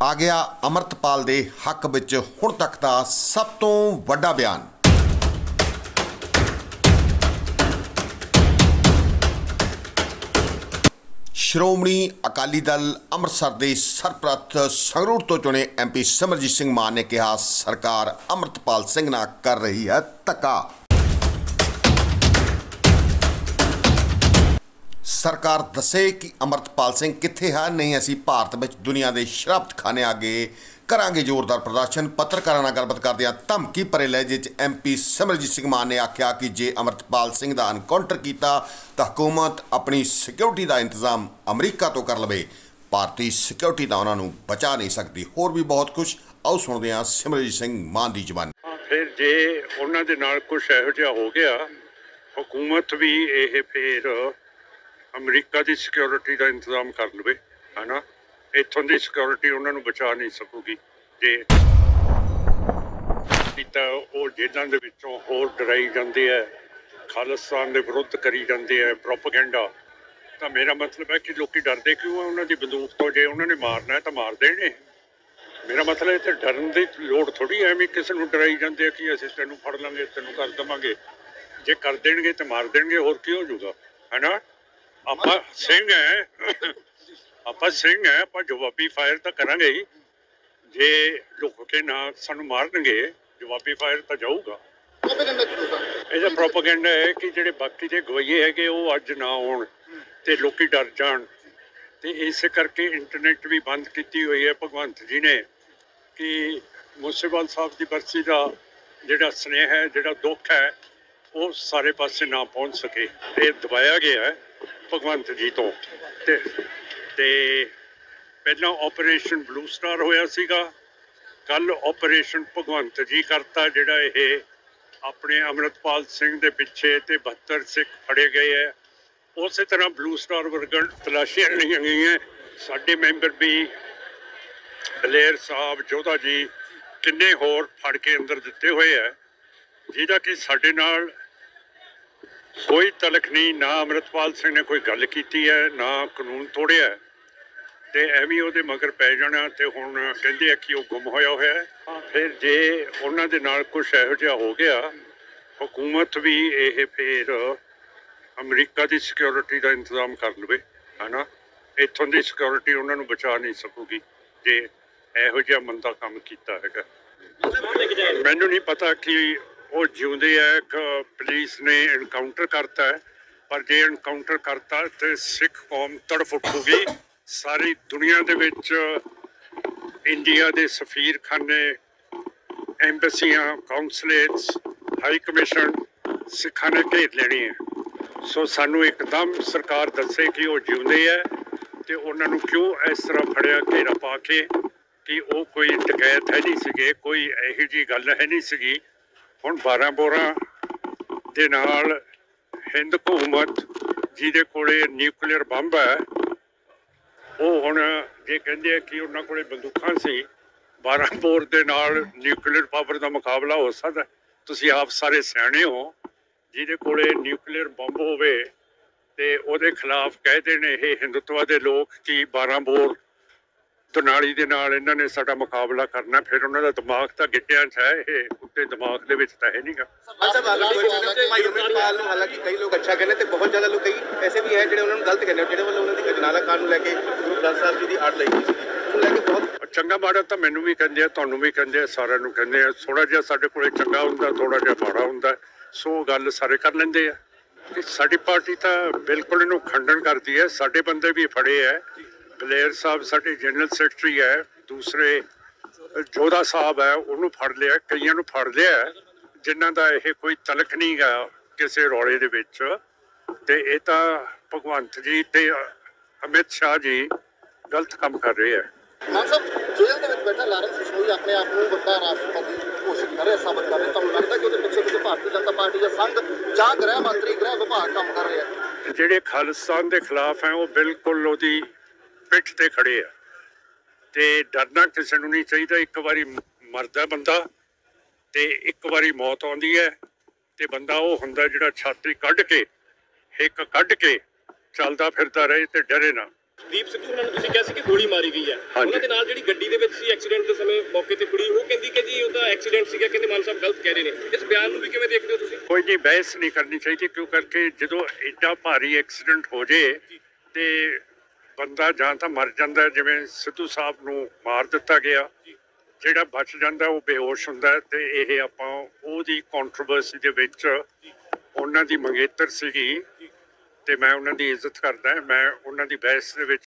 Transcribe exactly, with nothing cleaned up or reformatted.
आ गया अमृतपाल दे हक विच हुण तक दा सब तो वड्डा बयान। श्रोमणी अकाली दल अमृतसर के सरप्रस्त संगरूर तो चुने एम पी सिमरजीत सिंह मान ने कहा सरकार अमृतपाल सिंह नाल कर रही है धक्का। सरकार दसे कि अमृतपाल सिंह कित्थे है, नहीं असी भारत में दुनिया के शराबत खाने आगे करांगे जोरदार प्रदर्शन। पत्रकारां नाल गलबात करदिआं धमकी भरे लहजे च एम पी सिमरजीत सिंह मान ने आख्या कि जे अमृतपाल सिंह का एनकाउंटर किया तो हुकूमत अपनी सिक्योरिटी का इंतजाम अमरीका तो कर लवे, भारतीय सिक्योरिटी तो उन्होंने बचा नहीं सकती। होर भी बहुत कुछ आओ सुनते हैं सिमरजीत सिंह मान की जबान। फिर जे उन्होंने दे नाल कुछ इहो जिहा हो गया, हुकूमत भी ये फिर अमरीका की सिक्योरिटी का इंतजाम कर लवे, है ना। इत्थों की सिक्योरिटी उन्होंने बचा नहीं सकूगी जे वो जेलों के विचों होर डराई जाते हैं, खालिस्तान के विरुद्ध करी जाते हैं प्रोपेगेंडा। तो मेरा मतलब है कि लोग डरते क्यों है उन्होंने बंदूक तो, जे उन्होंने मारना है तो मार देने। मेरा मतलब इतने डरन की लोड़ थोड़ी है, मैं किसी को डराई जाते हैं कि असं तेन फड़ लाँगे तेन कर देवांगे, जे कर देंगे तो मार देंगे, होर की हो जूगा, है ना। आप सिंह है आप सिंह है आप जवाबी फायर तो करांगे ही, जे लुक के ना सानू मारनगे जवाबी फायर तो जाऊगा। ਇਹਦਾ प्रोपेगेंडा है कि ਜਿਹੜੇ बाकी ਦੇ ਗਵਾਈਏ ਹੈਗੇ ਉਹ ਅੱਜ ਨਾ ਆਉਣ ਤੇ ਲੋਕੀ ਡਰ ਜਾਣ, ਤੇ ਇਸੇ ਕਰਕੇ ਇੰਟਰਨੈਟ ਵੀ ਬੰਦ ਕੀਤੀ ਹੋਈ ਹੈ ਭਗਵੰਤ ਜੀ ਨੇ ਕਿ ਮੂਸੇਵਾਲ ਸਾਹਿਬ ਦੀ ਬਰਸੀ ਦਾ ਜਿਹੜਾ ਸਨੇਹ ਹੈ, ਜਿਹੜਾ ਦੁੱਖ ਹੈ, ਉਹ ਸਾਰੇ ਪਾਸੇ ਨਾ ਪਹੁੰਚ ਸਕੇ। ਇਹ ਦਬਾਇਆ ਗਿਆ ਹੈ ਭਗਵੰਤ ਜੀ ਤੋਂ। ਤੇ ਤੇ ਪਹਿਲਾਂ ਆਪਰੇਸ਼ਨ ਬਲੂ ਸਟਾਰ ਹੋਇਆ ਸੀਗਾ, ਕੱਲ ਆਪਰੇਸ਼ਨ ਭਗਵੰਤ ਜੀ ਕਰਤਾ, ਜਿਹੜਾ ਇਹ ਆਪਣੇ ਅਮਰਿਤਪਾਲ ਸਿੰਘ ਦੇ ਪਿੱਛੇ ਤੇ ਬਹੱਤਰ ਸਿੱਖ ਫੜੇ ਗਏ ਹੈ। ਉਸੇ ਤਰ੍ਹਾਂ ਬਲੂ ਸਟਾਰ ਵਰਗਣ ਤਲਾਸ਼ੀਆਂ ਲਈਆਂ ਗਈਆਂ। ਸਾਡੇ ਮੈਂਬਰ ਵੀ ਦਲੇਰ ਸਾਹਿਬ, ਜੋਧਾ ਜੀ, ਕਿੰਨੇ ਹੋਰ ਫੜ ਕੇ ਅੰਦਰ ਦਿੱਤੇ ਹੋਏ ਹੈ, ਜਿਹਦਾ ਕਿ ਸਾਡੇ ਨਾਲ कोई तलक नहीं, ना अमृतपाल सिंह ने कोई गल की है, ना कानून तोड़िया, तो एवं वो मगर पै जाना। तो हुण कहते हैं कि वो गुम होया होया है। हाँ, फिर जे उन्होंने दे नाल कुछ इहो जिहा हो गया, हुकूमत भी ये फिर अमरीका की सिक्योरिटी का इंतजाम कर लवे, है ना। इत्थों की सिक्योरिटी उन्होंने बचा नहीं सकूगी जे इहो जिहा मंदा काम कीता हैगा। मैनूं नहीं पता कि वो जिउंदे है, एक पुलिस ने एनकाउंटर करता है, पर जे एनकाउंटर करता तो सिख कौम तड़फ उठूगी। सारी दुनिया दे विच इंडिया के सफीर खाने, एम्बेसियां, काउंसलेट्स, हाई कमिशन सिखा ने घेर लेनी है। सो सानू एकदम सरकार दसे कि वो जिउंदे है तो उन्होंने क्यों इस तरह फड़िया घेरा पा के कि वो कोई डकैत है नहीं सीगे, कोई इहो जी गल है नहीं सीगी। ਹੁਣ ਬਾਰਾਂ ਬੋਰਾਂ ਦੇ ਨਾਲ ਹਿੰਦ ਹਕੂਮਤ ਜਿਹਦੇ ਕੋਲੇ ਨਿਊਕਲੀਅਰ ਬੰਬ ਹੈ, ਉਹ ਹੁਣ ਜੇ ਕਹਿੰਦੇ ਆ ਕਿ ਉਹਨਾਂ ਕੋਲੇ ਬੰਦੂਕਾਂ ਸੀ, ਬਾਰਾਂ ਬੋਰ ਦੇ ਨਾਲ ਨਿਊਕਲੀਅਰ ਪਾਵਰ ਦਾ ਮੁਕਾਬਲਾ ਹੋ ਸਕਦਾ। ਤੁਸੀਂ ਆਪ ਸਾਰੇ ਸਿਆਣੇ ਹੋ, ਜਿਹਦੇ ਕੋਲੇ ਨਿਊਕਲੀਅਰ ਬੰਬ ਹੋਵੇ ਤੇ ਉਹਦੇ ਖਿਲਾਫ ਕਹਿੰਦੇ ਨੇ ਇਹ ਹਿੰਦੂਤਵਾ ਦੇ ਲੋਕ ਕਿ ਬਾਰਾਂ ਬੋਰ ਨਾਲੀ ਦੇ ਨਾਲ ਇਹਨਾਂ ਨੇ ਸਾਡਾ ਮੁਕਾਬਲਾ ਕਰਨਾ। ਫਿਰ ਉਹਨਾਂ ਦਾ ਦਿਮਾਗ ਤਾਂ ਗਿੱਟਿਆਂ 'ਚ ਹੈ, ਇਹ ਉੱਤੇ ਦਿਮਾਗ ਦੇ ਵਿੱਚ ਤਾਂ ਹੈ ਨਹੀਂਗਾ। ਹਾਲਾਂਕਿ ਕਈ ਲੋਕ ਅੱਛਾ ਕਹਿੰਦੇ ਤੇ ਬਹੁਤ ਜ਼ਿਆਦਾ ਲੋਕ ਕਈ ਐਸੇ ਵੀ ਹੈ ਜਿਹੜੇ ਉਹਨਾਂ ਨੂੰ ਗਲਤ ਕਹਿੰਦੇ, ਜਿਹੜੇ ਵੱਲੋਂ ਉਹਨਾਂ ਦੀ ਅਜਨਾਲਾ ਕਾਂਡ ਨੂੰ ਲੈ ਕੇ ਗੁਰੂ ਗ੍ਰੰਥ ਸਾਹਿਬ ਜੀ ਦੀ ਆੜ ਲਈ ਸੀ, ਉਹਨੂੰ ਲੈ ਕੇ ਬਹੁਤ ਚੰਗਾ ਮਾੜਾ ਤਾਂ ਮੈਨੂੰ ਵੀ ਕਹਿੰਦੇ ਆ, ਤੁਹਾਨੂੰ ਵੀ ਕਹਿੰਦੇ ਆ, ਸਾਰਿਆਂ ਨੂੰ ਕਹਿੰਦੇ ਆ। ਥੋੜ੍ਹਾ ਜਿਹਾ ਸਾਡੇ ਕੋਲੇ ਚੰਗਾ ਹੁੰਦਾ, ਥੋੜ੍ਹਾ ਜਿਹਾ ਮਾੜਾ ਹੁੰਦਾ, ਸੋ ਗੱਲ ਸਾਰੇ ਕਰ ਲੈਂਦੇ ਆ। ਕਿ ਸਾਡੀ ਪਾਰਟੀ ਤਾਂ ਬਿਲਕੁਲ ਇਹਨੂੰ ਖੰਡਨ ਕਰਦੀ ਹੈ। ਸਾਡੇ ਬੰਦੇ ਵੀ ਫੜੇ ਹੈ, ਦਲੇਰ ਸਾਹਿਬ ਸਾਡੇ ਜਨਰਲ ਸੈਕਟਰੀ ਹੈ, ਦੂਸਰੇ ਜੋਧਾ ਸਾਹਿਬ ਹੈ, ਉਹਨੂੰ ਫੜ ਲਿਆ, ਕਈਆਂ ਨੂੰ ਫੜ ਲਿਆ ਜਿਨ੍ਹਾਂ ਦਾ ਇਹ ਕੋਈ ਤਲਕ ਨਹੀਂ ਗਾ ਕਿਸੇ ਰੌਲੇ ਦੇ ਵਿੱਚ। ਤੇ ਇਹ ਤਾਂ ਭਗਵੰਤ ਜੀ ਤੇ ਅਮਿਤ ਸ਼ਾਹ ਜੀ ਗਲਤ ਕੰਮ ਕਰ ਰਹੇ ਹੈ। ਮਾਨ ਸਾਹਿਬ ਜੇਲ੍ਹ ਦੇ ਵਿੱਚ ਬੈਠਾ ਲਾਰੈਂਸ ਬਿਸ਼ਨੋਈ ਆਪਣੇ ਆਪ ਨੂੰ ਵੱਡਾ ਰਾਸ਼ਟਰਪਤੀ ਘੋਸ਼ਿਤ ਕਰ ਰਿਹਾ, ਸਾਬਤ ਕਰ ਰਿਹਾ। ਤੁਹਾਨੂੰ ਲੱਗਦਾ ਕਿ ਉਹਦੇ ਪਿੱਛੇ ਕਿਸੇ ਭਾਰਤੀ ਜਨਤਾ ਪਾਰਟੀ ਦਾ ਸੰਘ ਜਾਂ ਗ੍ਰਹਿ ਮੰਤਰੀ, ਗ੍ਰਹਿ ਵਿਭਾਗ ਕੰਮ ਕਰ ਰਿਹਾ? ਜਿਹੜੇ ਖਾਲਿਸਤਾਨ ਦੇ ਖਿਲਾਫ ਹੈ ਉਹ ਬਿਲਕੁਲ ਉਹਦੀ ਪਿੱਠ ਤੇ ਖੜੇ ਆ, ਤੇ ਡਰਨਾ ਕਿਸੇ ਨੂੰ ਨਹੀਂ ਚਾਹੀਦਾ। ਇੱਕ ਵਾਰੀ ਮਰਦਾ ਬੰਦਾ ਤੇ ਇੱਕ ਵਾਰੀ ਮੌਤ ਆਉਂਦੀ ਹੈ, ਤੇ ਬੰਦਾ ਉਹ ਹੁੰਦਾ ਜਿਹੜਾ ਛਾਤੀ ਕੱਢ ਕੇ, ਹਿੱਕ ਕੱਢ ਕੇ ਚੱਲਦਾ ਫਿਰਦਾ ਰਹੇ ਤੇ ਡਰੇ ਨਾ। ਦੀਪ ਸਿੱਧੂ ਉਹਨਾਂ ਨੂੰ ਤੁਸੀਂ ਕਿਹਾ ਸੀ ਕਿ ਗੋਲੀ ਮਾਰੀ ਗਈ ਹੈ, ਉਹਨਾਂ ਦੇ ਨਾਲ ਜਿਹੜੀ ਗੱਡੀ ਦੇ ਵਿੱਚ ਸੀ ਐਕਸੀਡੈਂਟ ਦੇ ਸਮੇਂ ਮੌਕੇ ਤੇ ਕੁੜੀ, ਉਹ ਕਹਿੰਦੀ ਕਿ ਜੀ ਉਹ ਤਾਂ ਐਕਸੀਡੈਂਟ ਸੀਗਾ, ਕਹਿੰਦੇ ਮਾਨ ਸਾਹਿਬ ਗਲਤ ਕਹਿ ਰਹੇ ਨੇ। ਇਸ ਬਿਆਨ ਨੂੰ ਵੀ ਕਿਵੇਂ ਦੇਖਦੇ ਹੋ ਤੁਸੀਂ? ਕੋਈ ਨਹੀਂ, ਬਹਿਸ ਨਹੀਂ ਕਰਨੀ ਚਾਹੀਦੀ, ਕਿਉਂ ਕਰਕੇ ਜਦੋਂ ਐਡਾ ਭਾਰੀ ਐਕਸੀਡੈਂਟ ਹੋ ਜੇ ਤੇ ਬੰਦਾ ਜਾਂ ਤਾਂ ਮਰ ਜਾਂਦਾ, ਜਿਵੇਂ ਸਿੱਧੂ ਸਾਹਿਬ ਨੂੰ ਮਾਰ ਦਿੱਤਾ ਗਿਆ, ਜਿਹੜਾ ਬਚ ਜਾਂਦਾ ਉਹ ਬੇਹੋਸ਼ ਹੁੰਦਾ। ਤੇ ਇਹ ਆਪਾਂ ਉਹਦੀ ਕੰਟਰੋਵਰਸੀ ਦੇ ਵਿੱਚ ਉਹਨਾਂ ਦੀ ਮੰਗੇਤਰ ਸੀਗੀ ਤੇ ਮੈਂ ਉਹਨਾਂ ਦੀ ਇੱਜ਼ਤ ਕਰਦਾ, ਮੈਂ ਉਹਨਾਂ ਦੀ ਬਹਿਸ ਦੇ ਵਿੱਚ